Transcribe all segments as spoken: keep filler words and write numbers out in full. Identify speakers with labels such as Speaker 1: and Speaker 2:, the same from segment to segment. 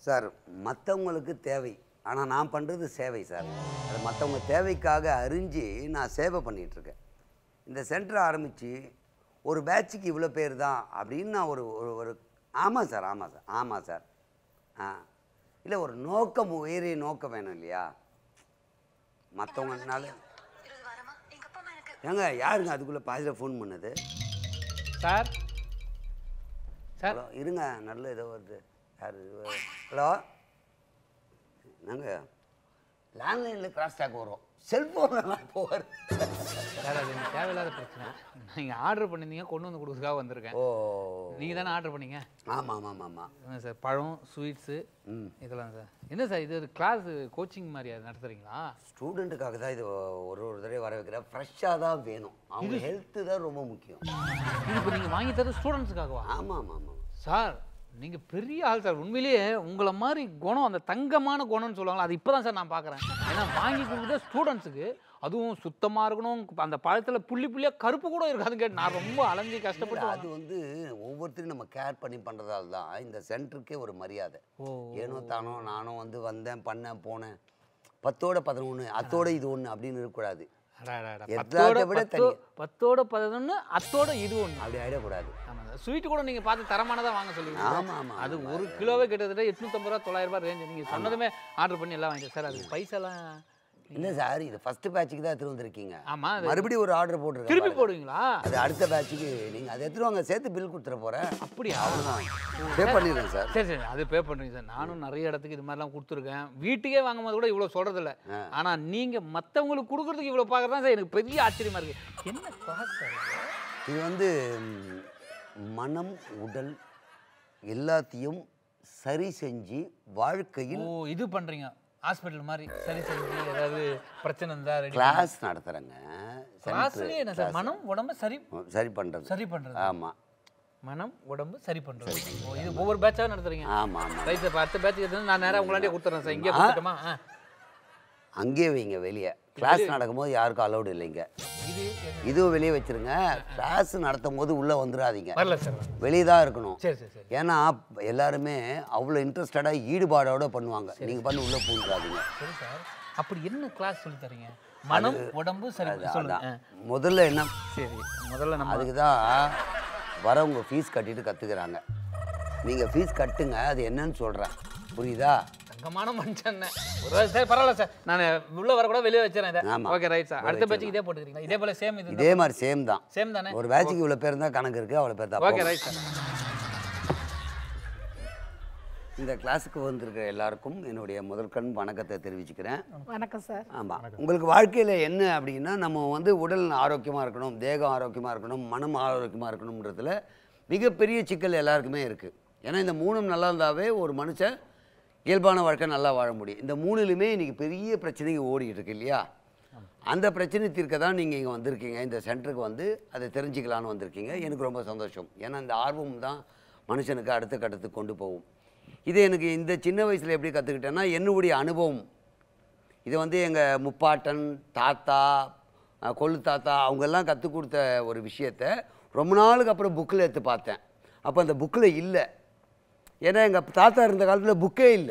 Speaker 1: Sir மற்றவங்களுக்கு தேவை, ஆனால் நான் பண்ணுறது சேவை சார். அது மற்றவங்க தேவைக்காக அறிஞ்சு நான் சேவை பண்ணிகிட்ருக்கேன். இந்த சென்டர் ஆரம்பித்து ஒரு பேட்சுக்கு இவ்வளோ பேர் தான் அப்படின்னு நான் ஒரு ஒரு ஆமாம் சார் ஆமாம் சார் ஆமாம் சார் ஆ இல்லை ஒரு நோக்கம், உயரிய நோக்கம் வேணும் இல்லையா மற்றவங்கனால. ஏங்க யாருங்க அதுக்குள்ளே பாதியில் ஃபோன் பண்ணது?
Speaker 2: சார்
Speaker 1: ஹலோ இருங்க, நல்ல ஏதோ வருது. யார்? ஹலோ நாங்கள் லேண்ட்லைனில் கிராஸ் டேக் வரும், செல்ஃபோன்லாம் போவார்
Speaker 2: சார். அது எனக்கு தேவையில்லாத பிரச்சனை. நீங்கள் ஆர்டர் பண்ணியிருந்தீங்க, கொண்டு வந்து கொடுக்குறதுக்காக வந்திருக்கேன்.
Speaker 1: ஓ
Speaker 2: நீங்கள் தானே ஆர்டர் பண்ணீங்க?
Speaker 1: ஆமாம் ஆமாம் ஆமாம்
Speaker 2: என்ன சார் பழம், ஸ்வீட்ஸு இதெல்லாம் சார். என்ன சார் இது கிளாஸ் கோச்சிங் மாதிரி அது நடத்துகிறீங்களா?
Speaker 1: ஸ்டூடெண்ட்டுக்காக தான் இது ஒரு ஒரு தடவை வர வைக்கிறேன். ஃப்ரெஷ்ஷாக தான் வேணும், அவங்க ஹெல்த்து தான் ரொம்ப முக்கியம்.
Speaker 2: இது இப்போ நீங்கள் வாங்கி தரது ஸ்டூடெண்ட்ஸுக்காகவா?
Speaker 1: ஆமாம் ஆமாம் ஆமாம்
Speaker 2: சார். நீங்கள் பெரிய ஆள் சார். உண்மையிலேயே உங்களை மாதிரி குணம், அந்த தங்கமான குணம்னு சொல்லுவாங்களா, அது இப்போ தான் சார் நான் பார்க்குறேன். ஏன்னா வாங்கி கொடுக்குறது ஸ்டூடெண்ட்ஸுக்கு, அதுவும் சுத்தமாக இருக்கணும். அந்த பழத்தில் புள்ளி புள்ளியாக கருப்பு கூட இருக்காதுன்னு கேட்டு நான் ரொம்ப அலைஞ்சி கஷ்டப்பட்டு.
Speaker 1: அது வந்து ஒவ்வொருத்தரும் நம்ம கேர் பண்ணி பண்ணுறதால தான் இந்த சென்டருக்கே ஒரு மரியாதை. ஏனோ தானோ நானும் வந்து வந்தேன், பண்ணேன், போனேன், பத்தோட பதினொன்று அத்தோட இது ஒன்று அப்படின்னு இருக்கக்கூடாது.
Speaker 2: பத்தோட பதினொன்று அத்தோட இது ஒன்று
Speaker 1: அப்படி ஆகிடக்கூடாது.
Speaker 2: ஸ்வீட் கூட நீங்கள் பார்த்து தரமானதாக வாங்க சொல்லுவீங்க.
Speaker 1: ஆமாம் ஆமாம்.
Speaker 2: அது ஒரு கிலோவே கிட்டத்தட்ட எட்நூற்றம்பது ரூபா தொள்ளாயிரம் ரூபாய் ரேஞ்சு. நீங்கள் சொன்னதுமே ஆர்டர் பண்ணி எல்லாம் வாங்கிட்டேன் சார். அது பைசாலாம்
Speaker 1: இல்லை சார், இது ஃபஸ்ட்டு பேட்சுக்கு தான் எடுத்துகிட்டு வந்திருக்கீங்க.
Speaker 2: ஆமாம்,
Speaker 1: மறுபடியும் ஒரு ஆர்டர் போட்டுருக்கேன்.
Speaker 2: திருப்பி போடுவீங்களா?
Speaker 1: அது அடுத்த பேட்சுக்கு நீங்கள் அதை எடுத்துகிட்டு வாங்க, சேர்த்து பில் கொடுத்துட போகிறேன்.
Speaker 2: அப்படியா?
Speaker 1: பே பண்ணிடுறேன் சார்.
Speaker 2: சரி சரி, அது பே பண்ணுறீங்க சார். நானும் நிறைய இடத்துக்கு இது மாதிரிலாம் கொடுத்துருக்கேன். வீட்டுக்கே வாங்கும்போது கூட இவ்வளோ சொல்கிறதில்ல. ஆனால் நீங்கள் மற்றவங்களுக்கு கொடுக்குறதுக்கு இவ்வளோ பார்க்குறது தான் சார் எனக்கு பெரிய ஆச்சரியமாக இருக்குது. என்ன கிளாஸ் சார்
Speaker 1: இது? வந்து மனம் உடல் எல்லாத்தையும் சரி செஞ்சு வாழ்க்கையில்.
Speaker 2: ஓ இது பண்ணுறீங்க ஹாஸ்பிட்டல் மாதிரி சரி செஞ்சு ஏதாவது பிரச்சனை இருந்தால்
Speaker 1: கிளாஸ் நடத்துகிறேங்க.
Speaker 2: கிளாஸ்லேயே என்ன சார்? மனம் உடம்பு சரி
Speaker 1: சரி பண்ணுறது.
Speaker 2: சரி பண்ணுறது.
Speaker 1: ஆமாம்,
Speaker 2: மனம் உடம்பு சரி பண்ணுறது. ஓ இது ஒவ்வொரு பேட்சாக நடத்துறீங்க?
Speaker 1: ஆமாம் ஆமாம்.
Speaker 2: Right sir. அடுத்த பேட்சுக்கு நான் நேராக உங்களாண்டே கொடுத்துட்றேன் சார். இங்கே கொடுத்துட்டோமா?
Speaker 1: அங்கேயே வைங்க. வெளியே கிளாஸ் நடக்கும்போது யாருக்கும் அலௌடு இல்லைங்க.
Speaker 2: இது
Speaker 1: இதுவும் வெளியே வச்சுருங்க. கிளாஸ் நடத்தும் போது உள்ளே வந்துடாதீங்க,
Speaker 2: வரல சார்.
Speaker 1: வெளியே தான் இருக்கணும்.
Speaker 2: சரி சரி சரி.
Speaker 1: ஏன்னா எல்லாருமே அவ்வளோ இன்ட்ரெஸ்டடாக ஈடுபாடோட பண்ணுவாங்க. நீங்கள் பண்ணி உள்ளே பூந்துடாதீங்க.
Speaker 2: சரி சார். அப்படி என்ன கிளாஸ் சொல்லி தரீங்க? மனம் உடம்பு சரி சொல்லுங்க.
Speaker 1: முதல்ல என்ன?
Speaker 2: சரி, முதல்ல நம்ம
Speaker 1: அதுக்கு தான் வரவங்க ஃபீஸ் கட்டிட்டு கற்றுக்குறாங்க. நீங்கள் ஃபீஸ் கட்டுங்க, அது என்னன்னு சொல்கிறேன், புரியுதா?
Speaker 2: தங்கமான மனுஷன். ஒரு சார் பரவாயில்ல சார், நான் உள்ள வர கூட வெளியே வச்சிடறேன் இதை. Okay right sir. அடுத்த பேட்சுக்கு இதே போட்டுக்கிறீங்களா? இதே போல சேம் இது?
Speaker 1: இதே மாதிரி சேம் தான்.
Speaker 2: சேம் தானே?
Speaker 1: ஒரு பேட்சுக்கு இவ்வளோ பேர் தான் கணக்கு இருக்குது, அவ்வளோ பேர் தான்.
Speaker 2: Okay right sir.
Speaker 1: இந்த கிளாஸுக்கு வந்திருக்கிற எல்லாருக்கும் என்னுடைய முதற்கண் வணக்கத்தை தெரிவிச்சுக்கிறேன்.
Speaker 3: வணக்கம் சார்.
Speaker 1: ஆமாம், உங்களுக்கு வாழ்க்கையில் என்ன அப்படின்னா, நம்ம வந்து உடல் ஆரோக்கியமாக இருக்கணும், தேகம் ஆரோக்கியமாக இருக்கணும், மனம் ஆரோக்கியமாக இருக்கணுன்றதுல மிகப்பெரிய சிக்கல் எல்லாருக்குமே இருக்குது. ஏன்னா இந்த மூணும் நல்லா இருந்தாவே ஒரு மனுஷன் இயல்பான வாழ்க்கை நல்லா வாழ முடியும். இந்த மூணுலையுமே இன்றைக்கி பெரிய பிரச்சனைக்கு ஓடிக்கிட்டு இருக்கு இல்லையா? அந்த பிரச்சனை தீர்க்க தான் நீங்கள் இங்கே வந்திருக்கீங்க. இந்த சென்டருக்கு வந்து அதை தெரிஞ்சுக்கலான்னு வந்திருக்கீங்க. எனக்கு ரொம்ப சந்தோஷம். ஏன்னா இந்த ஆர்வம் தான் மனுஷனுக்கு அடுத்த கட்டத்துக்கு கொண்டு போகும். இது எனக்கு இந்த சின்ன வயசில் எப்படி கற்றுக்கிட்டேன்னா, என்னுடைய அனுபவம். இதை வந்து எங்கள் முப்பாட்டன், தாத்தா, கொள்ளு தாத்தா அவங்கெல்லாம் கற்றுக் கொடுத்த ஒரு விஷயத்தை ரொம்ப நாளுக்கு அப்புறம் புக்கில் எடுத்து பார்த்தேன். அப்போ அந்த புக்கில் இல்லை. ஏன்னா எங்கள் தாத்தா இருந்த காலத்தில் புக்கே இல்லை.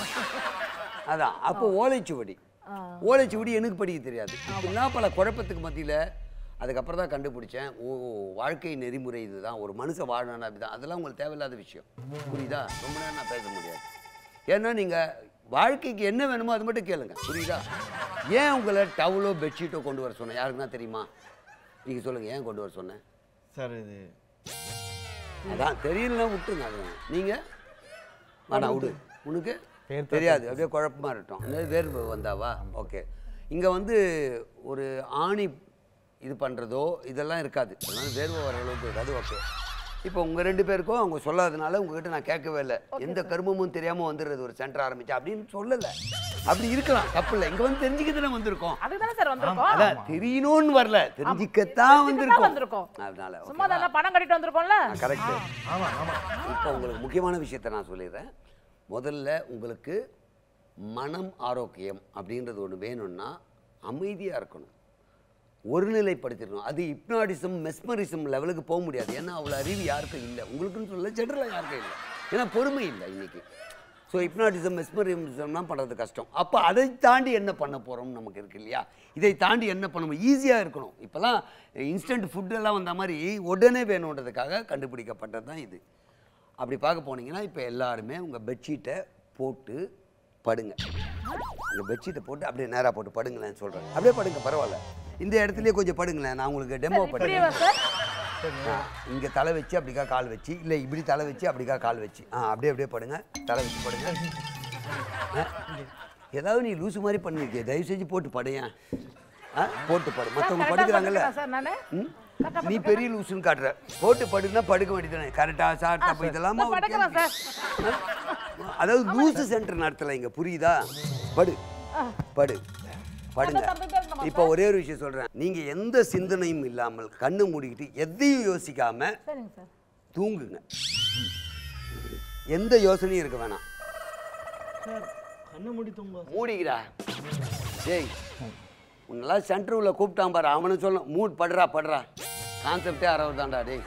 Speaker 1: அதான் அப்போ ஓலைச்சுவடி. ஓலைச்சுவடி எனக்கு படிக்க தெரியாது. இப்படிலாம் பல குழப்பத்துக்கு மத்தியில் அதுக்கப்புறம் தான் கண்டுபிடிச்சேன், ஓ வாழ்க்கை நெறிமுறை இது தான், ஒரு மனுஷன் வாழணும் அப்படி தான். அதெல்லாம் உங்களுக்கு தேவையில்லாத விஷயம், புரியுதா? ரொம்ப நேரம் நான் பேச முடியாது. ஏன்னா நீங்கள் வாழ்க்கைக்கு என்ன வேணுமோ அது மட்டும் கேளுங்க, புரியுதா? ஏன் உங்களை டவுலோ பெட்ஷீட்டோ கொண்டு வர சொன்னேன் யாருக்குன்னா தெரியுமா? நீங்கள் சொல்லுங்கள், ஏன் கொண்டு வர சொன்னேன்
Speaker 4: சார்? இது
Speaker 1: அதான் தெரியலன்னா விட்டுருங்க. அது நீங்கள் வேணாம் விடு, உனக்கு தெரியாது, அப்படியே குழப்பமாக இருக்கட்டும். அந்த வேர்வு வந்தாவா? ஓகே. இங்கே வந்து ஒரு ஆணி இது பண்ணுறதோ இதெல்லாம் இருக்காது. அதனால வேர்வை வர அளவுக்கு இருக்காது. ஓகே. இப்போ உங்கள் ரெண்டு பேருக்கும் அவங்க சொல்லாதனால உங்ககிட்ட நான் கேட்கவே இல்லை. எந்த கருமமும் தெரியாமல் வந்துடுறது ஒரு சென்டர் ஆரம்பிச்சா அப்படின்னு சொல்லலை. அப்படி இருக்கலாம், தப்பு இல்லை. இங்கே வந்து தெரிஞ்சுக்கிட்டு தான் வந்திருக்கோம்.
Speaker 3: அதுதானே சார் வந்திருக்கோம்.
Speaker 1: அதான் தெரியணும்னு வரல, தெரிஞ்சுக்கத்தான் வந்திருக்கோம். அதனால
Speaker 3: சும்மா தான் பணம் கட்டிட்டு வந்திருக்கோம்ல.
Speaker 1: கரெக்ட். ஆமாம் ஆமாம். இப்போ உங்களுக்கு முக்கியமான விஷயத்த நான் சொல்லிடுறேன். முதல்ல உங்களுக்கு மனம் ஆரோக்கியம் அப்படின்றது ஒன்று வேணும்னா அமைதியாக இருக்கணும், ஒருநிலைப்படுத்திடணும். அது ஹிப்னாட்டிசம் மெஸ்மரிசம் லெவலுக்கு போக முடியாது. ஏன்னா அவ்வளோ அறிவு யாருக்கும் இல்லை, உங்களுக்குன்னு சொல்ல ஜென்ரலாக யாருக்கும் இல்லை. ஏன்னா பொறுமை இல்லை இன்னைக்கு. ஸோ ஹிப்னாட்டிசம் மெஸ்மரிசம்லாம் பண்ணுறது கஷ்டம். அப்போ அதை தாண்டி என்ன பண்ண போகிறோம்னு நமக்கு இருக்கு இல்லையா? இதை தாண்டி என்ன பண்ணணும்? ஈஸியாக இருக்கணும். இப்போலாம் இன்ஸ்டன்ட் ஃபுட்டெல்லாம் வந்த மாதிரி உடனே வேணுன்றதுக்காக கண்டுபிடிக்கப்பட்டது தான் இது. அப்படி பார்க்க போனீங்கன்னா இப்போ எல்லாருமே உங்கள் பெட்ஷீட்டை போட்டு படுங்க. உங்கள் பெட்ஷீட்டை போட்டு அப்படியே நேராக போட்டு படுங்களேன்னு சொல்கிறேன். அப்படியே படுங்க, பரவாயில்ல. இந்த இடத்துலையே கொஞ்சம் படுங்களேன், நான் உங்களுக்கு டெமோ பண்ணுறேன். இங்கே தலை வச்சு அப்படிக்கா கால் வச்சு, இல்லை இப்படி தலை வச்சு அப்படிக்கா கால் வச்சு, ஆ அப்படியே அப்படியே படுங்க, தலை வச்சு படுங்க. ஏதாவது நீ லூசு மாதிரி பண்ணிருக்கிய, தயவு செஞ்சு போட்டு படையன். ஆ போட்டு படு, மற்றவங்க படுக்கிறாங்கல்ல, நீ பெரிய லூசுன்னு காட்டுற. போட்டு படுன்னா படுக்க வேண்டியதானே, கரெக்டாக ஷார்ட் அப்போ இதெல்லாமா? அதாவது லூசு சென்டர் நடத்தலை இங்கே, புரியுதா? படு படு படுங்க. இப்போ ஒரே ஒரு விஷயம் சொல்கிறேன், நீங்கள் எந்த சிந்தனையும் இல்லாமல் கண்ணு மூடிக்கிட்டு எதையும் யோசிக்காம தூங்குங்க. எந்த யோசனையும் இருக்க வேணாம். மூடிக்கிறா டேய், உன்னெல்லாம் சென்டர் உள்ள கூப்பிட்டான் பாரு, அவனு சொல்ல மூட் படுறா படுறா, கான்செப்டே அறவர் தான்டா டேய்.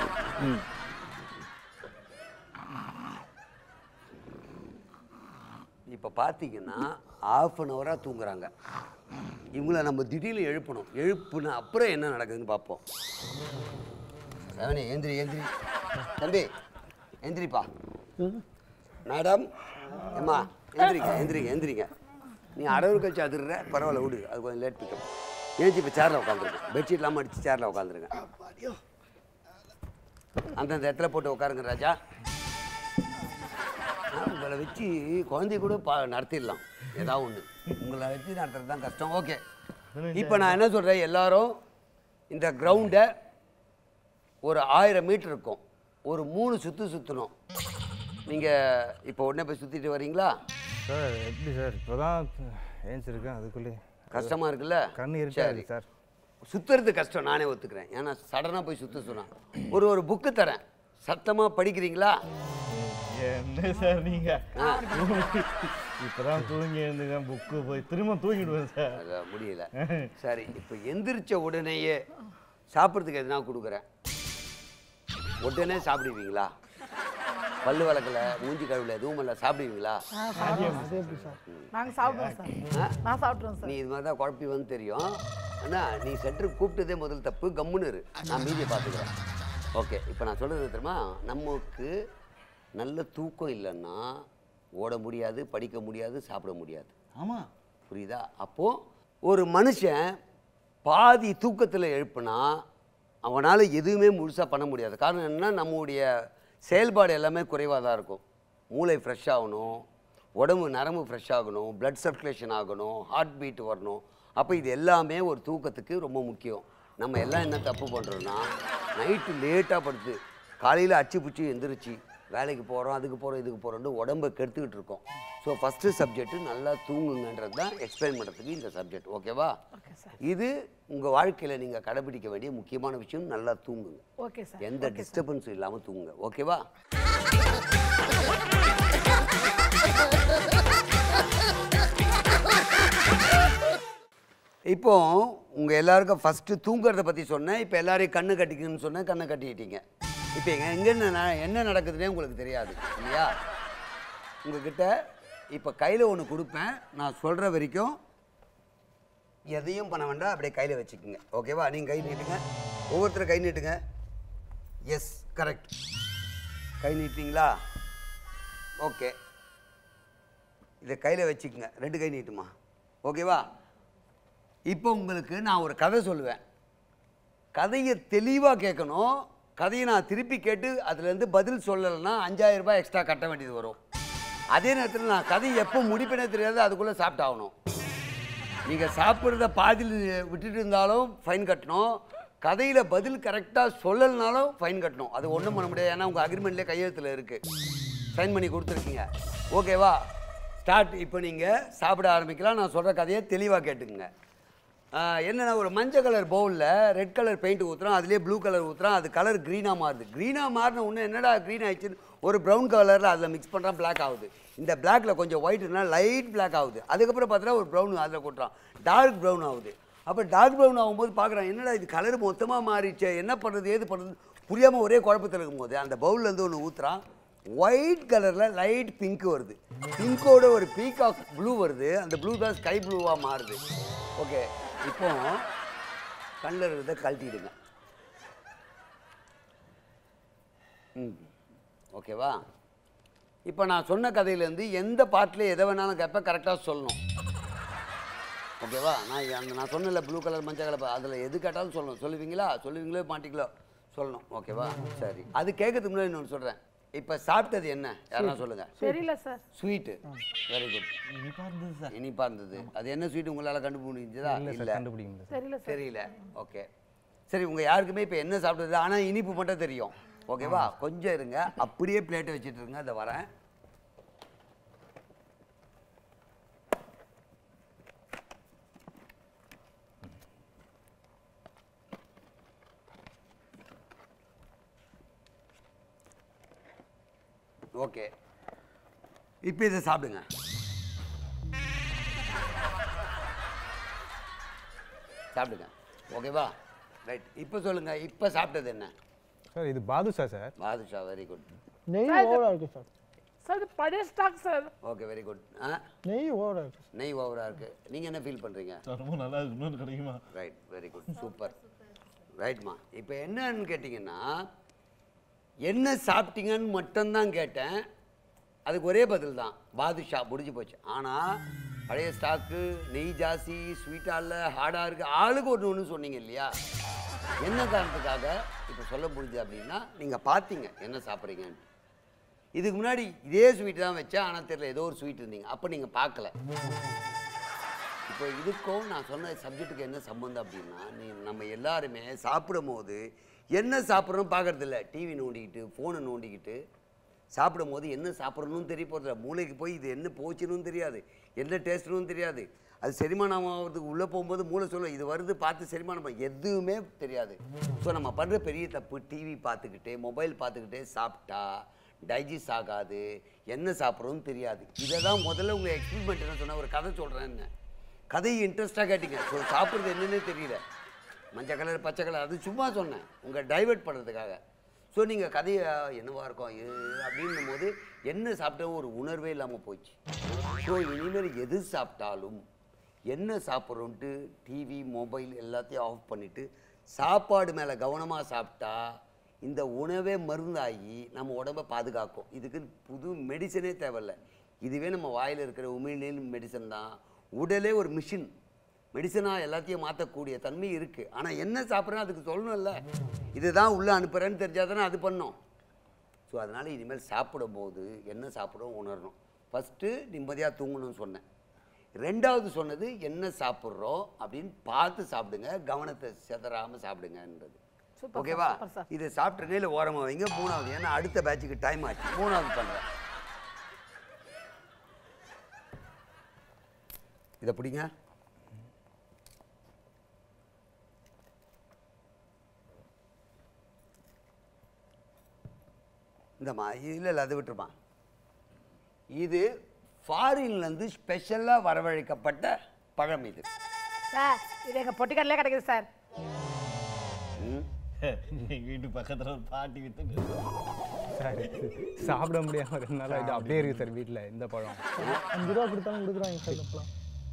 Speaker 1: இப்போ பார்த்தீங்கன்னா ஆஃப் அன் ஹவராக தூங்குறாங்க. இவங்கள நம்ம திடீர்னு எழுப்பணும். எழுப்புனா அப்புறம் என்ன நடக்குதுன்னு பார்ப்போம். ரவணி எந்திரி எந்திரி தம்பி, எந்திரிப்பா. மேடம் ஏம்மா எந்திரிங்க எந்திரிங்க எந்திரிங்க. நீ அடவு கழிச்சு அதிர்ற, பரவாயில்ல விடு, அது கொஞ்சம் லேட் பிக்கப். ஏஞ்சி இப்போ சேரில் உட்காந்துருங்க, பெட்ஷீட் இல்லாமல் அடித்து சேரில் உட்காந்துருங்க. அந்தந்த இடத்துல போட்டு உட்காருங்க ராஜா. உங்களை வச்சு குழந்தைய கூட பா நடத்திடலாம் ஏதாவது ஒன்று. உங்களை வச்சு நடத்துறது தான் கஷ்டம். ஓகே, இப்போ நான் என்ன சொல்கிறேன், எல்லாரும் இந்த கிரவுண்டை ஒரு ஆயிரம் மீட்டர் இருக்கும், ஒரு மூணு சுற்று சுற்றணும். நீங்கள் இப்போ உடனே போய் சுற்றிட்டு வரீங்களா
Speaker 4: சார்? எப்படி சார், இப்போ தான் ஏஞ்சிருக்கேன், அதுக்குள்ளே
Speaker 1: கஷ்டமாக இருக்குல்ல?
Speaker 4: கண்ணு இருக்காது சார்.
Speaker 1: சுற்றுறது கஷ்டம், நானே ஒத்துக்கிறேன். ஏன்னா சடனாக போய் சுற்ற சொன்னான். ஒரு ஒரு புக்கு தரேன், சத்தமாக படிக்கிறீங்களா?
Speaker 4: என்ன சார் நீங்க இப்பதான் தூங்கி எழுந்துங்க, புக்கு போய் திரும்ப தூங்கிடுவேன் சார்.
Speaker 1: அதான் முடியல. சரி, இப்போ எந்திரிச்ச உடனேயே சாப்பிட்றதுக்கு எதுனா கொடுக்குறேன், உடனே சாப்பிடுவீங்களா? பல்லு வளர்க்கல, மூஞ்சி கழுவில, எதுவும் இல்லை, சாப்பிடுவீங்களா?
Speaker 3: நாங்கள் சாப்பிடுவோம் சார். நான் சாப்பிட்றோம் சார்.
Speaker 1: நீ இது மாதிரி தான் குழப்பி வந்து தெரியும். ஆனால் நீ சென்டருக்கு கூப்பிட்டதே முதல் தப்பு, கம்முன்னு இரு, நான் மீதியை பார்த்துக்கிறேன். ஓகே, இப்போ நான் சொல்கிறது தெரியுமா, நமக்கு நல்ல தூக்கம் இல்லைன்னா ஓட முடியாது, படிக்க முடியாது, சாப்பிட முடியாது.
Speaker 4: ஆமாம்,
Speaker 1: புரியுதா? அப்போது ஒரு மனுஷன் பாதி தூக்கத்தில் எழுப்புனா அவனால் எதுவுமே முழுசாக பண்ண முடியாது. காரணம் என்னென்னா, நம்முடைய செயல்பாடு எல்லாமே குறைவாக தான் இருக்கும். மூளை ஃப்ரெஷ் ஆகணும், உடம்பு நரம்பு ஃப்ரெஷ் ஆகணும், பிளட் சர்க்குலேஷன் ஆகணும், ஹார்ட் பீட் வரணும். அப்போ இது எல்லாமே ஒரு தூக்கத்துக்கு ரொம்ப முக்கியம். நம்ம எல்லாம் என்ன தப்பு பண்ணுறோன்னா, நைட்டு லேட்டாக படுத்து காலையில் அச்சு பிடிச்சி எந்திரிச்சு வேலைக்கு போகிறோம், அதுக்கு போகிறோம், இதுக்கு போகிறோன்னு உடம்பை கெடுத்துக்கிட்டு இருக்கோம். ஸோ ஃபஸ்ட்டு சப்ஜெக்ட்டு நல்லா தூங்குங்கன்றது தான் எக்ஸ்பிளைன் பண்ணுறதுக்கு இந்த சப்ஜெக்ட். ஓகேவா? இது உங்கள் வாழ்க்கையில் நீங்கள் கடைபிடிக்க வேண்டிய முக்கியமான விஷயம், நல்லா தூங்குங்க.
Speaker 3: Okay sir.
Speaker 1: எந்த டிஸ்டர்பன்ஸும் இல்லாமல் தூங்குங்க. ஓகேவா? இப்போ உங்கள் எல்லாருக்கும் ஃபஸ்ட்டு தூங்குறத பற்றி சொன்னேன். இப்போ எல்லாரையும் கண்ணு கட்டிக்கணும்னு சொன்னேன், கண்ணை கட்டிக்கிட்டீங்க. இப்போ எங்கே எங்கே என்ன நடக்குதுன்னே உங்களுக்கு தெரியாது இல்லையா? உங்ககிட்ட இப்போ கையில் ஒன்று கொடுப்பேன், நான் சொல்கிற வரைக்கும் எதையும் பண்ண வேண்டாம், அப்படியே கையில் வச்சுக்கோங்க. ஓகேவா? நீங்கள் கை நீட்டுங்க, ஒவ்வொருத்தரும் கை நீட்டுங்க. Yes, correct. கை நீட்டிங்களா? ஓகே, இதை கையில் வச்சுக்கோங்க, ரெண்டு கை நீட்டுமா. ஓகேவா? இப்போ உங்களுக்கு நான் ஒரு கதை சொல்லுவேன், கதையை தெளிவாக கேட்கணும். கதையை நான் திருப்பி கேட்டு அதுலேருந்து பதில் சொல்லலைன்னா அஞ்சாயிரம் ரூபாய் எக்ஸ்ட்ரா கட்ட வேண்டியது வரும். அதே நேரத்தில் நான் கதையை எப்போ முடிப்பேனே தெரியாது, அதுக்குள்ளே சாப்பிட்டாகணும். நீங்கள் சாப்பிட்றத பாதியில் விட்டுட்டு இருந்தாலும் ஃபைன் கட்டணும், கதையில் பதில் கரெக்டாக சொல்லலைனாலும் ஃபைன் கட்டணும். அது ஒன்றும் பண்ண முடியாது, ஏன்னா உங்கள் அக்ரிமெண்ட்லேயே கையெழுத்தில் இருக்குது, சைன் பண்ணி கொடுத்துருக்கீங்க. ஓகேவா? ஸ்டார்ட். இப்போ நீங்கள் சாப்பிட ஆரம்பிக்கலாம். நான் சொல்கிற கதையை தெளிவாக கேட்டுக்குங்க. என்னென்னா, ஒரு மஞ்சள் கலர் பவுலில் ரெட் கலர் பெயிண்ட் ஊற்றுறோம், அதுலேயே ப்ளூ கலர் ஊற்றுறோம், அது கலர் க்ரீனாக மாறுது. க்ரீனாக மாறின ஒன்று என்னடா க்ரீன் ஆகிடுச்சுன்னு ஒரு ப்ரௌன் கலரில் அதில் மிக்ஸ் பண்ணுறான், பிளாக் ஆகுது. இந்த பிளாக்ல கொஞ்சம் ஒயிட்னா லைட் பிளாக் ஆகுது. அதுக்கப்புறம் பார்த்தீங்கன்னா ஒரு ப்ரௌன் அதில் கொட்டுறான், டார்க் ப்ரௌன் ஆகுது. அப்போ டார்க் ப்ரௌன் ஆகும்போது பார்க்குறான், என்னடா இது கலர் மொத்தமாக மாறிடுச்சு, என்ன பண்ணுறது ஏது பண்ணுறது புரியாமல் ஒரே குழப்பத்தில் இருக்கும்போது அந்த பவுல்லேருந்து ஒன்று ஊற்றுறான், ஒயிட் கலரில் லைட் பிங்க் வருது, பிங்கோட ஒரு பீகாக் ப்ளூ வருது, அந்த ப்ளூ தான் ஸ்கை ப்ளூவாக மாறுது. ஓகே, இப்போ கண்ணில் இருக்கிறத கழட்டிடுங்க. ம் ஓகேவா? இப்போ நான் சொன்ன கதையிலேருந்து எந்த பாட்டில் எதை வேணாலும் கேட்பேன், கரெக்டாக சொல்லணும். ஓகேவா? நான் அந்த நான் சொன்னல ப்ளூ கலர் மஞ்சள் கலர் அதில் எது கேட்டாலும் சொல்லணும். சொல்லுவீங்களா? சொல்லுவீங்களோ மாட்டிங்களோ சொல்லணும். ஓகேவா? சரி, அது கேட்கறதுக்கு முன்னாடி நான் சொல்கிறேன். இப்போ சாப்பிட்டது என்ன யாரா சொல்லுங்க.
Speaker 3: தெரியல சார்.
Speaker 1: ஸ்வீட்டு. Very good.
Speaker 4: இனிப்பா இருந்தது சார்.
Speaker 1: இனிப்பா இருந்தது. அது என்ன ஸ்வீட் உங்களால் கண்டுபிடிச்சதா? இல்லை,
Speaker 4: கண்டுபிடிக்க முடியல.
Speaker 3: தெரியல சார்.
Speaker 1: தெரியல. ஓகே சரி, உங்கள் யாருக்குமே இப்போ என்ன சாப்பிட்டது ஆனால் இனிப்பு மட்டும் தெரியும். ஓகேவா? கொஞ்சம் இருங்க, அப்படியே பிளேட்டை வச்சுட்டு இருங்க, அதை வரேன். ஓகே, இப்போ இதை சாப்பிடுங்க. சாப்பிடுங்க. ஓகேவா? ரைட். இப்போ சொல்லுங்க, இப்போ சாப்பிட்டது என்ன?
Speaker 4: சார் இது badusha sir.
Speaker 1: Badusha. Very good.
Speaker 5: நெய் ஓவரா இருக்கு சார்.
Speaker 3: சார் இது பழைய stock sir.
Speaker 1: Okay, very good. ஆ
Speaker 5: நெய் ஓவரா இருக்கு.
Speaker 1: நெய் ஓவரா இருக்கு. நீங்க என்ன ஃபீல் பண்றீங்க?
Speaker 6: ரொம்ப நல்லா இருக்கு, இன்னொன்று கிடைக்குமா?
Speaker 1: Right, very good, super. ரைட்மா. இப்போ என்னன்னு கேட்டிங்கன்னா, என்ன சாப்பிட்டீங்கன்னு மட்டும்தான் கேட்டேன், அதுக்கு ஒரே பதில் தான் பாதுஷா, முடிஞ்சு போச்சு. ஆனால் பழைய ஸ்டாக்கு, நெய் ஜாஸ்தி, ஸ்வீட்டாக இல்லை, ஹார்டாக இருக்குது, ஆளுக்கு ஒன்று ஒன்று சொன்னீங்க இல்லையா? என்ன காரணத்துக்காக இப்போ சொல்ல முடியுது அப்படின்னா, நீங்கள் பார்த்தீங்க என்ன சாப்பிட்றீங்கன்ட்டு. இதுக்கு முன்னாடி இதே ஸ்வீட்டு தான் வச்சேன், ஆனால் தெரியல ஏதோ ஒரு ஸ்வீட் இருந்தீங்க, அப்போ நீங்கள் பார்க்கல. இப்போ இதுக்கும் நான் சொன்ன சப்ஜெக்ட்டுக்கு என்ன சம்மந்தம் அப்படின்னா, நீ நம்ம எல்லாருமே சாப்பிடும் போது என்ன சாப்பிட்றோம் பார்க்கறது இல்லை, டிவி நோண்டிக்கிட்டு ஃபோனை நோண்டிக்கிட்டு சாப்பிடும் போது என்ன சாப்பிட்றணும் தெரிய போகிறதில்ல. மூளைக்கு போய் இது என்ன போச்சுன்னு தெரியாது, என்ன டேஸ்ட்னு தெரியாது. அது செரிமானம் ஆகிறதுக்கு உள்ளே போகும்போது மூளை சொல்லும் இது வருது பார்த்து செரிமானம் பண்ண, எதுவுமே தெரியாது. ஸோ நம்ம பண்ணுற பெரிய தப்பு, டிவி பார்த்துக்கிட்டே மொபைல் பார்த்துக்கிட்டே சாப்பிட்டா டைஜஸ்ட் ஆகாது, என்ன சாப்பிட்றோன்னு தெரியாது. இதை தான் முதல்ல உங்கள் எக்ஸ்பெரிமெண்ட் என்ன சொன்ன, ஒரு கதை சொல்கிறேன்னு, கதையை இன்ட்ரெஸ்ட்டாக கேட்டீங்க. ஸோ சாப்பிட்றது என்னன்னே தெரியல, மஞ்சள் கலர் பச்சை கலர், அது சும்மா சொன்னேன் உங்கள் டைவெர்ட் பண்ணுறதுக்காக. ஸோ நீங்கள் கதையை என்னவாக இருக்கும் இது அப்படின்னும் போது என்ன சாப்பிட்ட ஒரு உணர்வே இல்லாமல் போச்சு. ஸோ இனிமேல் எது சாப்பிட்டாலும் என்ன சாப்பிட்றோன்ட்டு டிவி மொபைல் எல்லாத்தையும் ஆஃப் பண்ணிவிட்டு சாப்பாடு மேலே கவனமாக சாப்பிட்டா இந்த உணவே மருந்தாகி நம்ம உடம்பை பாதுகாக்கும். இதுக்கு புது மெடிசனே தேவையில்லை, இதுவே நம்ம வாயில் இருக்கிற உமிழ்நீர் மெடிசன் தான். உடலே ஒரு மிஷின், மெடிசனாக எல்லாத்தையும் மாற்றக்கூடிய தன்மை இருக்குது. ஆனால் என்ன சாப்பிட்றேன்னு அதுக்கு சொல்லணும்ல, இதுதான் உள்ளே அனுப்புகிறேன்னு தெரிஞ்சால் தானே அது பண்ணோம். ஸோ அதனால் இனிமேல் சாப்பிடும் போது என்ன சாப்பிட்றோம் உணரணும். ஃபஸ்ட்டு நிம்மதியாக தூங்கணும்னு சொன்னேன். ரெண்டாவது சொன்னது என்ன சாப்பிட்றோம் அப்படின்னு பார்த்து சாப்பிடுங்க, கவனத்தை செதறாமல் சாப்பிடுங்கன்றது. ஓகேவா? இதை சாப்பிட்ருங்க, இல்லை ஓரமாக வைங்க. மூணாவது, ஏன்னா அடுத்த பேட்சுக்கு டைம் ஆச்சு, மூணாவது பண்ணுறேன். இதை பிடிங்க. இந்தம்மா, இல்லை இல்லை அதை விட்டுருமா. இது ஃபாரின்லேருந்து ஸ்பெஷலாக வரவழைக்கப்பட்ட பழம் இது.
Speaker 3: சார் இது எங்கள் பொட்டிக்கடலே கிடைக்குது சார்.
Speaker 1: ம்
Speaker 6: எங்கள் வீட்டு பக்கத்தில் ஒரு பாட்டி வித்துட்டு
Speaker 4: சார் சாப்பிட முடியாம ரெண்டு நாள் இது அப்படியே இருக்கு சார் வீட்டில் இந்த பழம்.
Speaker 5: அஞ்சு ரூபா கொடுத்தாலும் கொடுக்குறாங்க சார் இப்போலாம்.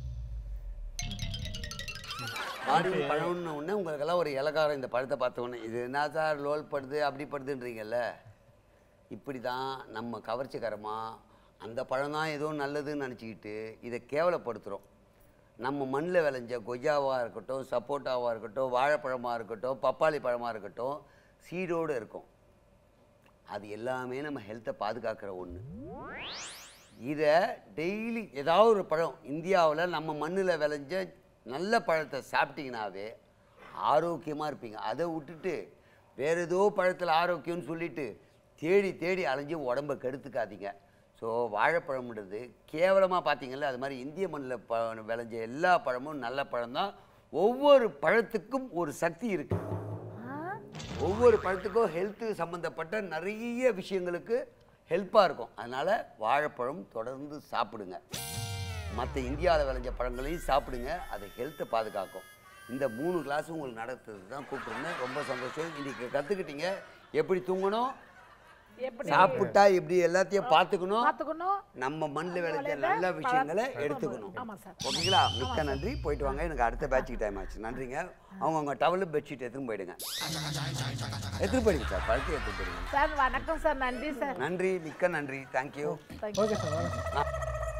Speaker 1: ஃபாரின் பழம்னு ஒன்று உங்களுக்கெல்லாம் ஒரு இலக்காரம் இந்த பழத்தை பார்த்த உடனே இது என்ன சார் லோல் படுது அப்படி படுதுன்றீங்கல்ல. இப்படி தான் நம்ம கவர்ச்சிகரமாக அந்த பழம் தான் ஏதோ நல்லதுன்னு நினச்சிக்கிட்டு இதை கேவலப்படுத்துகிறோம். நம்ம மண்ணில் விளைஞ்ச கொய்யாவாக இருக்கட்டும், சப்போட்டாவாக இருக்கட்டும், வாழைப்பழமாக இருக்கட்டும், பப்பாளி பழமாக இருக்கட்டும், சீடோடு இருக்கும். அது எல்லாமே நம்ம ஹெல்த்தை பாதுகாக்கிற ஒன்று. இதை டெய்லி ஏதாவது ஒரு பழம் இந்தியாவில் நம்ம மண்ணில் விளைஞ்ச நல்ல பழத்தை சாப்பிட்டீங்கன்னாவே ஆரோக்கியமாக இருப்பீங்க. அதை விட்டுட்டு வேறு ஏதோ பழத்தில் ஆரோக்கியம்னு சொல்லிவிட்டு தேடி தேடி அலைஞ்சி உடம்பை கெடுத்துக்காதீங்க. ஸோ வாழைப்பழம்ன்றது கேவலமாக பார்த்தீங்கல்ல, அது மாதிரி இந்திய மண்ணில் ப விளைஞ்ச எல்லா பழமும் நல்ல பழம்தான். ஒவ்வொரு பழத்துக்கும் ஒரு சக்தி இருக்குது. ஒவ்வொரு பழத்துக்கும் ஹெல்த்து சம்மந்தப்பட்ட நிறைய விஷயங்களுக்கு ஹெல்ப்பாக இருக்கும். அதனால் வாழைப்பழம் தொடர்ந்து சாப்பிடுங்க. மற்ற இந்தியாவில் விளைஞ்ச பழங்களையும் சாப்பிடுங்க, அது ஹெல்த்தை பாதுகாக்கும். இந்த மூணு கிளாஸும் உங்களுக்கு நடத்துறது தான் கூப்பிட்ருந்தேன். ரொம்ப சந்தோஷம். இன்றைக்கி கற்றுக்கிட்டீங்க எப்படி தூங்கணும்,
Speaker 3: எப்படி
Speaker 1: சாப்பிட்டா இப்படி எல்லாத்தையும் பார்த்துக்கணும்,
Speaker 3: பார்த்துக்கணும்.
Speaker 1: நம்ம மண்ணில் விளைஞ்ச நல்ல விஷயங்களை எடுத்துக்கணும்.
Speaker 3: ஆமா சார்.
Speaker 1: ஓகேங்களா? மிக்க நன்றி. போயிட்டு வாங்க. எனக்கு அடுத்த பேட்சுக்கு டைம் ஆச்சு. நன்றிங்க. அவங்க அவங்க டவலு பெட்ஷீட் எடுத்துன்னு போயிடுங்க. எடுத்துட்டு போயிடுங்க சார். பழுத்து எடுத்துட்டு போயிடுங்க.
Speaker 3: சார் வணக்கம் சார். நன்றி சார்.
Speaker 1: நன்றி, மிக்க நன்றி. தேங்க்யூ.
Speaker 5: ஓகே சார் வரேன் சார்.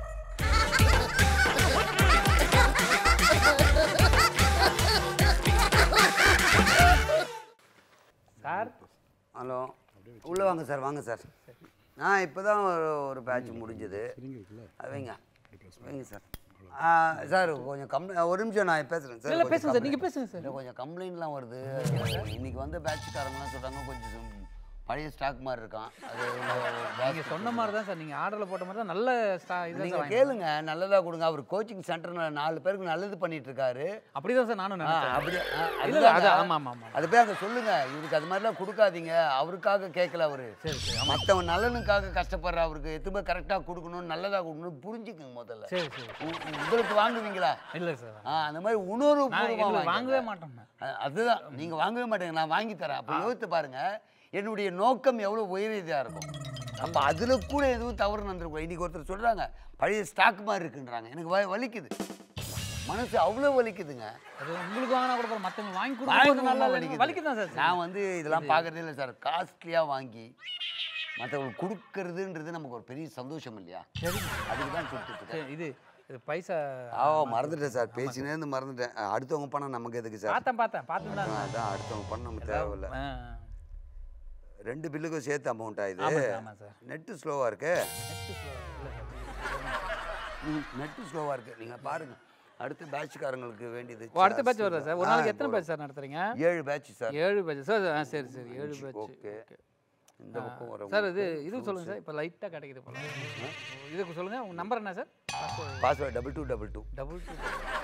Speaker 2: சார்
Speaker 1: ஹலோ, உள்ளே வாங்க சார். வாங்க சார். நான் இப்போ தான் ஒரு ஒரு பேட்ச் முடிஞ்சது. அது வைங்க வைங்க சார். ஆ சார் கொஞ்சம் கம்ப்ளை ஒரு நிமிஷம் நான் பேசுகிறேன் சார்.
Speaker 2: இல்ல
Speaker 1: கொஞ்சம்
Speaker 2: பேசுங்க சார், நீங்க
Speaker 1: complaint.
Speaker 2: பேசுங்க சார்.
Speaker 1: இல்லை, கொஞ்சம் கம்ப்ளைண்ட்லாம் வருது. இன்னைக்கு வந்து பேட்ச்காரங்களாம் சொல்கிறாங்க கொஞ்சம் பழைய ஸ்டாக் மாதிரி இருக்கான். அது
Speaker 2: நீங்க சொன்ன மாதிரி தான் சார், நீங்க ஆர்டர்ல போட்ட மாதிரி தான் நல்ல ஸ்டா இதான்
Speaker 1: நீங்கள்
Speaker 2: சார்.
Speaker 1: கேளுங்க, நல்லதாக கொடுங்க. அவர் கோச்சிங் சென்டரில் நாலு பேருக்கு நல்லது பண்ணிட்டு இருக்காரு.
Speaker 2: அப்படிதான் சார் நானும்
Speaker 1: ஆ,
Speaker 2: நினைச்சேன்.
Speaker 1: அப்படி ஆ,
Speaker 2: இல்ல இல்ல, அது
Speaker 1: அதுதாங்க.
Speaker 2: ஆமா ஆமா ஆமா.
Speaker 1: அது போய் அங்கே சொல்லுங்க, இவருக்கு அது மாதிரிலாம் கொடுக்காதீங்க. அவருக்காக கேட்கல அவரு.
Speaker 2: சரி சரி.
Speaker 1: மற்றவன் நலனுக்காக கஷ்டப்படுற அவருக்கு எதுவுமே கரெக்டாக கொடுக்கணும், நல்லதாக கொடுக்கணும் புரிஞ்சுக்கங்க முதல்ல.
Speaker 2: சரி சரி.
Speaker 1: உ- உங்களுக்கு வாங்குவீங்களா?
Speaker 2: இல்ல சார்.
Speaker 1: ஆ, அந்த மாதிரி உணர்வு
Speaker 2: நான்
Speaker 1: பூர்வமா
Speaker 2: இல்ல,
Speaker 1: வாங்குங்க.
Speaker 2: வாங்கவே மாட்டோம்.
Speaker 1: அ- அதுதான் நீங்கள் வாங்கவே மாட்டீங்க, நான் வாங்கி தரேன். அப்போ யோசித்து பாருங்க, என்னுடைய நோக்கம் எவ்வளோ உயர்வதியாக இருக்கும். அப்போ அதில் கூட எதுவும் தவறு நடந்திருக்கும். இன்னைக்கு ஒருத்தர் சொல்கிறாங்க பழைய ஸ்டாக் மாதிரி இருக்குன்றாங்க. எனக்கு வ வலிக்குது, மனசு அவ்வளோ வலிக்குதுங்க.
Speaker 2: அது உங்களுக்கு வாங்கினா கூட பரவாயில்ல, மத்தவங்க வாங்கி
Speaker 1: வாங்கி
Speaker 2: கொடுக்கும்போது நல்லா
Speaker 1: வலிக்குது.
Speaker 2: வலிக்குதான் சார்.
Speaker 1: நான் வந்து இதெல்லாம் பார்க்கறதே இல்லை சார். காஸ்ட்லியாக வாங்கி மற்றவங்களுக்கு கொடுக்கறதுன்றது நமக்கு ஒரு பெரிய சந்தோஷம் இல்லையா? அதுக்கு தான் கொடுத்துட்டு
Speaker 2: சரி, இது இது பைசா
Speaker 1: ஆ மறந்துட்டேன் சார். பேசினே இருந்து மறந்துட்டேன். அடுத்தவங்க பணம் நமக்கு எதுக்கு சார்?
Speaker 2: பார்த்தேன் பார்த்தேன் பார்த்து தான்.
Speaker 1: அதான் அடுத்தவங்க பணம் நமக்கு தேவையில்லை.
Speaker 2: ஆ,
Speaker 1: ரெண்டு பில்லுக்கும் சேர்த்து அமௌண்ட் ஆகுது.
Speaker 2: ஆமா சார், ஆமா சார்.
Speaker 1: நெட்டு ஸ்லோவாக இருக்கு.
Speaker 2: இல்ல சார்.
Speaker 1: நெட்டு ஸ்லோவாக இருக்கு. நீங்கள் பாருங்க, அடுத்த பேட்ச்காரங்களுக்கு வேண்டியது.
Speaker 2: ஓ, அடுத்த பேட்ச் வருதா சார்? ஒரு நாளைக்கு எத்தனை பேட்ச் சார் நடத்துறீங்க?
Speaker 1: ஏழு பேட்ச் சார்.
Speaker 2: ஏழு பேட்ச் சார். ஆ, சரி சரி, ஏழு பேட்ச்.
Speaker 1: ஓகே. இந்த பக்கம் வர
Speaker 2: சார் இது இது சொல்லுங்க சார். இப்போ லைட்டாக கிடைக்குது போல. இதுக்கு சொல்லுங்க, உங்க நம்பர் என்ன sir?
Speaker 1: Password double two double two
Speaker 2: double two.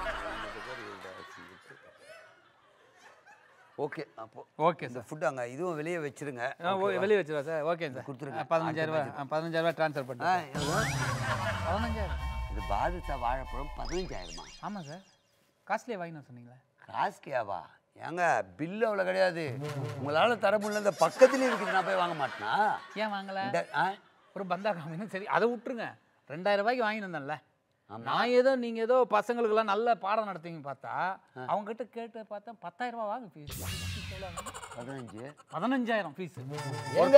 Speaker 1: Okay. அப்போ
Speaker 2: ஓகே
Speaker 1: இந்த
Speaker 2: சார்.
Speaker 1: ஃபுட் அங்கே இதுவும் வெளியே வச்சிருங்க.
Speaker 2: ஆ, ஓ, வெளியே வச்சுருவா சார். Okay sir.
Speaker 1: கொடுத்துருங்க.
Speaker 2: பதினஞ்சாயிரம் ரூபாய் பதினஞ்சாயிரம் ரூபாய் ட்ரான்ஸ்ஃபர்
Speaker 1: ஆ,
Speaker 2: பண்ணுறேன்.
Speaker 1: எவ்வளோ?
Speaker 2: பதினஞ்சாயிரம்.
Speaker 1: இது பாதுஷா வாழைப்பழம் பதினஞ்சாயிரமா?
Speaker 2: ஆமாம் சார். காஸ்ட்லியாக வாங்கினோம் சொன்னீங்களே.
Speaker 1: காஸ்ட்லியாவா? ஏங்க பில்லு அவ்வளோ கிடையாது. உங்களால் தர முடியல. இந்த பக்கத்துலேயே இருக்குது, நான் போய் வாங்க மாட்டேனா?
Speaker 2: ஏன் வாங்கலை?
Speaker 1: இந்த- ஆ
Speaker 2: ஒரு பந்தா காமின்னு சரி, அதை விட்டுருங்க. ரெண்டாயிரம் ரூபாய்க்கு வாங்கிட்டு வந்தேன்ல. நான் ஏதோ நீங்க ஏதோ பசங்களுக்கெல்லாம் நல்ல பாடம் நடத்துவீங்க பார்த்தா, அவங்க கிட்ட கேட்டு பார்த்தா பத்தாயிரம் ரூபாய் வாங்க ஃபீஸ்.
Speaker 1: பதினஞ்சு
Speaker 2: பதினஞ்சாயிரம் ஃபீஸ்.
Speaker 1: ஏங்க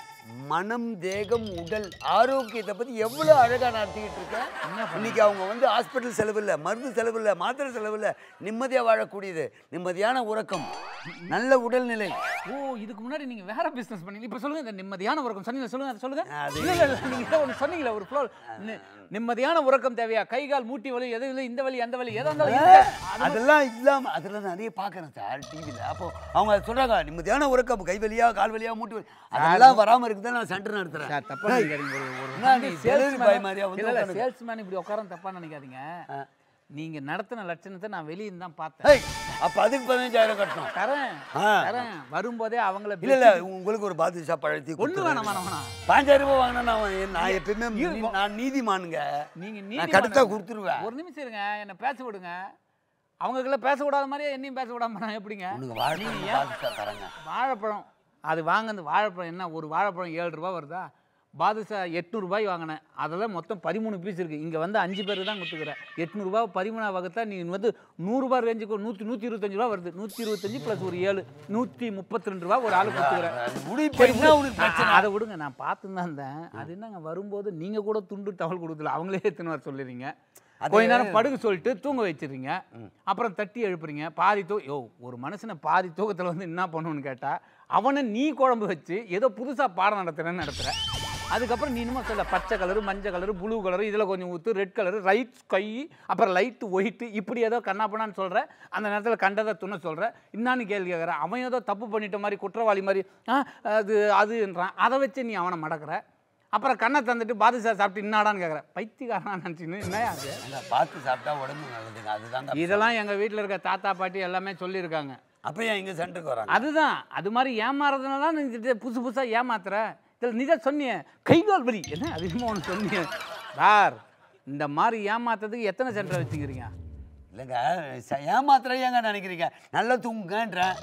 Speaker 1: மனம் தேகம் உடல் ஆரோக்கியத்தை பத்தி எவ்வளவு அழகா நடத்திக்கிட்டு இருக்கேன். இன்னைக்கு அவங்க வந்து ஹாஸ்பிட்டல் செலவு இல்லை, மருந்து செலவு இல்லை, மாத்திரை செலவு இல்லை, நிம்மதியா வாழக்கூடியது, நிம்மதியான உறக்கம், நல்ல உடல்நிலை.
Speaker 2: ஓ, இதுக்கு முன்னாடி நீங்க வேற பிசினஸ் பண்ணீங்க. இப்ப சொல்லுங்க, இந்த நிம்மதியான உறக்கம் சொன்னீங்க, சொல்லுங்க அதை சொல்லுங்க.
Speaker 1: அது-
Speaker 2: இல்ல இல்ல இல்ல, நீங்க ஏதோ ஒன்று சொன்னீங்களே ஒரு ஃப்ளோ. நிம்மதியான உறக்கம் தேவையா? கை கால் மூட்டி வலி, எது இல்லை, இந்த வலி அந்த வலி எதா இருந்தாலும் இருக்கு. அது
Speaker 1: அதெல்லாம் இல்லாம அதெல்லாம் நிறைய பார்க்கறேன் சார் டிவியில். அப்போ அவங்க சொல்றாங்க நிம்மதியான உறக்கம், கை வலியா கால் வலியா மூட்டு வலி, அதெல்லாம் வராம இருக்குதான் நான் சென்டர் நடத்துறேன்.
Speaker 2: சார், தப்பா நினைக்காதீங்க. ஒரு ஒரு
Speaker 1: என்ன நீ delivery boy மாதிரியா வந்து
Speaker 2: இல்ல இல்ல,
Speaker 1: உட்கார்ந்து-
Speaker 2: சேல்ஸ்மேன் இப்படி உட்காரன்னு தப்பா நினைக்காதீங்க. நீங்க நடத்தின லட்சணத்தை நான் வெளியே தான் பார்த்தேன்.
Speaker 1: ஏய், அப்ப அதுக்கு பதினஞ்சாயிரம் கட்டணும்.
Speaker 2: தரேன்
Speaker 1: ஆ.
Speaker 2: தரேன். வரும்போதே அவங்கள
Speaker 1: இல்ல இல்ல, உங்களுக்கு ஒரு பாதுஷா பழத்தி
Speaker 2: ஒண்ணு வேணாம் வேணாம் வேணாம்.
Speaker 1: பாஞ்சாயிரம் ரூபாய் வாங்கினா நான் நான் எப்பயுமே நீ- நான் நீதிமானுங்க.
Speaker 2: நீங்க
Speaker 1: நான்
Speaker 2: நீதிமான்
Speaker 1: கரெக்டா
Speaker 2: இல்ல.
Speaker 1: கொடுத்துருவேன்.
Speaker 2: ஒரு நிமிஷம் இருங்க, என்ன பேச விடுங்க. அவங்களுக்குள்ள பேசக்கூடாத மாதிரியே என்னையும் பேச விடாம நான் எப்படிங்க?
Speaker 1: உனக்கு வாழைப்பழம்
Speaker 2: நீங்க ஏன்
Speaker 1: பாதுஷா தரேங்க.
Speaker 2: வாழைப்பழம் அது வாங்கினது வாழைப்பழம் என்ன, ஒரு வாழைப்பழம் ஏழு ரூபா வருதா? பாதுஷா எட்நூறுபாய் வாங்கினேன். அதெல்லாம் மொத்தம் பதிமூணு பீஸ் இருக்குது. இங்கே வந்து அஞ்சு பேருக்கு தான் கொடுத்துக்கிறேன். எட்நூறுபா பதிமூணா வகுத்தா நீ வந்து நூறுரூபா ரேஞ்சுக்கு நூற்றி நூற்றி இருபத்தஞ்சு ரூபா வருது. நூற்றி இருபத்தஞ்சு ப்ளஸ் ஒரு ஏழு நூற்றி முப்பத்தி ரெண்டு ரூபா ஒரு ஆளு கொடுத்துக்கிறேன்.
Speaker 1: அது முடிவு என்ன உனக்கு பிரச்சனை?
Speaker 2: அதை விடுங்க, நான் பார்த்து தான் இருந்தேன். அது என்னங்க, வரும்போது நீங்கள் கூட துண்டு டவல் கொடுத்துல அவங்களே எத்தனை வர சொல்லிடுறீங்க. கொஞ்ச நேரம் படுக்க சொல்லிட்டு தூங்க வச்சிடுறீங்க. அப்புறம் தட்டி எழுப்புறீங்க. பாதி தூ யோ ஒரு மனுஷனை பாதி தூக்கத்தில் வந்து என்ன பண்ணணும்னு கேட்டால், அவனை நீ குழம்பு வச்சு ஏதோ புதுசாக பாடம் நடத்துகிறேன்னு நடத்துகிற. அதுக்கப்புறம் நீ இன்னும் சொல்ல பச்சை கலரு, மஞ்சள் கலரு, ப்ளூ கலரு, இதில் கொஞ்சம் ஊற்று, ரெட் கலரு, ரைட் ஸ்கை, அப்புறம் லைட்டு ஒயிட்டு, இப்படி ஏதோ கண்ணாப்பண்ணான்னு சொல்கிற. அந்த நேரத்தில் கண்டதை துணை சொல்கிற. இன்னான்னு கேள்வி கேட்குறேன். அவன் ஏதோ தப்பு பண்ணிட்ட மாதிரி, குற்றவாளி மாதிரி, ஆ அது அதுன்றான். அதை வச்சு நீ அவனை மடக்கிற. அப்புறம் கண்ணை தந்துட்டு பாதுஷா சாப்பிட்டு இன்னாடான்னு கேட்குற. பைத்தியக்காரனா நினச்சின்னு என்ன அது?
Speaker 1: பார்த்து சாப்பிட்டா உடம்பு நல்லதுங்க. அதுதாங்க.
Speaker 2: இதெல்லாம் எங்கள் வீட்டில் இருக்க தாத்தா பாட்டி எல்லாமே சொல்லியிருக்காங்க.
Speaker 1: அப்போ ஏன் இங்கே சென்டருக்கு வராங்க?
Speaker 2: அதுதான், அது மாதிரி ஏமாறதுனால தான் நீ புதுசு புதுசாக ஏமாத்துற. இதில் நீ தான் சொன்னிய கைகால் வலி என்ன அதிகமாக ஒன்று சொன்னிய சார். இந்த மாதிரி ஏமாத்துறதுக்கு எத்தனை சென்டரை வச்சுக்கிறீங்க?
Speaker 1: இல்லைங்க, ச- ஏமாத்திரம் ஏங்க நினைக்கிறீங்க? நல்லா தூங்குங்கன்றேன்.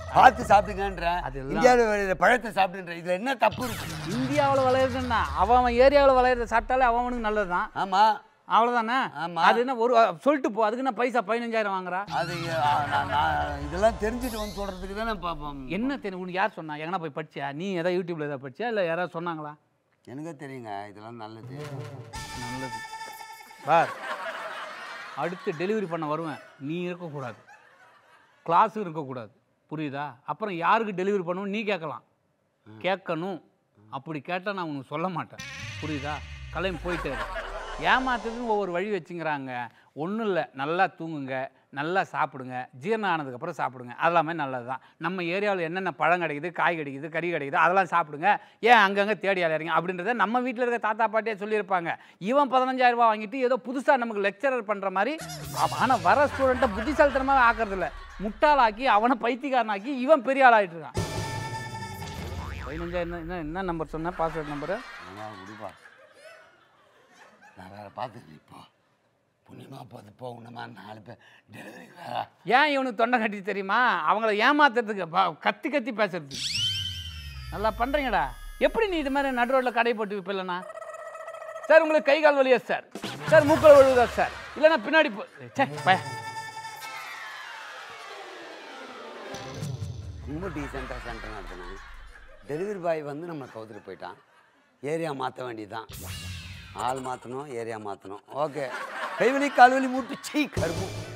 Speaker 1: பார்த்து சாப்பிடுங்கன்றேன்,
Speaker 2: அதெல்லாம்
Speaker 1: இந்தியாவில் விளையிற பழத்தை சாப்பிடுன்ற, இதில் என்ன தப்பு இருக்கு?
Speaker 2: இந்தியாவில் விளையிறதுன்னா அவன் அவன் ஏரியாவில் விளையிறத சாப்பிட்டாலே அவனுக்கு நல்லது தான்.
Speaker 1: ஆமாம்,
Speaker 2: அவ்வளோதானே.
Speaker 1: ஆமா.
Speaker 2: அது என்ன ஒரு சொல்லிட்டு போ, அதுக்கு என்ன பைசா பதினஞ்சாயிரம் வாங்குறா?
Speaker 1: அது ஆ, நான் நான் இதெல்லாம் தெரிஞ்சுட்டு வந்து சொல்கிறதுக்கு தானே பார்ப்போம்.
Speaker 2: என்ன தெரியும் உனக்கு? யார் சொன்னா? எங்கன்னா போய் படிச்சியா நீ? ஏதாவது யூடியூப்ல ஏதாவது படிச்சியா இல்லை யாராவது சொன்னாங்களா?
Speaker 1: எனக்கு தெரியுங்க, இதெல்லாம் நல்லது.
Speaker 2: நல்லது சார். அடுத்து டெலிவரி பண்ண வருவேன், நீ இருக்கக்கூடாது, கிளாஸும் இருக்கக்கூடாது, புரியுதா? அப்புறம் யாருக்கு டெலிவரி பண்ணணும் நீ கேட்கலாம், கேட்கணும். அப்படி கேட்டால் நான் உனக்கு சொல்ல மாட்டேன், புரியுதா? கிளம்பி போயிட்டு ஏமாத்துறதுன்னு ஒவ்வொரு வழி வச்சுங்கிறாங்க. ஒன்றும் இல்லை, நல்லா தூங்குங்க, நல்லா சாப்பிடுங்க, ஜீரணம் ஆனதுக்கப்புறம் சாப்பிடுங்க, அதெல்லாமே நல்லது தான். நம்ம ஏரியாவில் என்னென்ன பழம் கிடைக்குது, காய் கிடைக்குது, கறி கிடைக்குது, அதெல்லாம் சாப்பிடுங்க. ஏன் அங்கங்கே தேடி அலையறீங்க அப்படின்றத நம்ம வீட்டில் இருக்க தாத்தா பாட்டியே சொல்லியிருப்பாங்க. இவன் பதினஞ்சாயிரம் ரூபா வாங்கிட்டு ஏதோ புதுசாக நமக்கு லெக்சரர் பண்ணுற மாதிரி. ஆனால் வர ஸ்டூடெண்ட்டை புத்திசாலித்தனமாக ஆக்கிறதில்ல, முட்டாளாக்கி அவனை பைத்தியக்காரனாக்கி இவன் பெரிய ஆள் ஆகிட்டு இருக்கான். பதினஞ்சாயிரம் என்ன என்ன நம்பர் சொன்ன? பாஸ்வேர்ட் நம்பரு
Speaker 1: கொடுப்பா, நான் வேறு பார்த்துட்டு இப்போ புண்ணியமாக பார்த்து போகணுமா நாலு பேர் டெலிவரி.
Speaker 2: ஏன் இவனுக்கு தொண்டை கட்டி தெரியுமா? அவங்கள ஏமாத்துறதுக்கு, கத்தி கத்தி பேசுறது. நல்லா பண்ணுறீங்கடா. எப்படி நீ இது மாதிரி நடு ரோட்டில் கடை போட்டு விற்பில்லண்ணா? சார் உங்களுக்கு கை கால் வலியா சார்? சார் மூக்கில் விழுதா சார்? இல்லைன்னா பின்னாடி போ. சே பய
Speaker 1: ரொம்ப டீசெண்டாக சென்டர் நடத்தினாங்க. டெலிவரி பாய் வந்து நம்ம கவுத்துட்டு போயிட்டான். ஏரியா மாற்ற வேண்டியதுதான். ஆள் மாற்றணும், ஏரியா மாற்றணும். ஓகே, கைவலி கால்வலி மூட்டு சீ கரும்பு